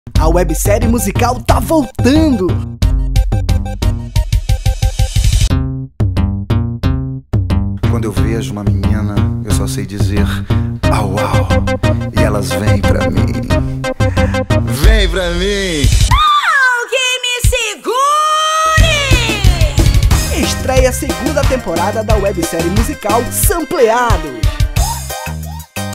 A websérie musical tá voltando! Quando eu vejo uma menina, eu só sei dizer au au, e elas vêm pra mim. Vem pra mim! Alguém me segure! Estreia a segunda temporada da websérie musical Sampleados.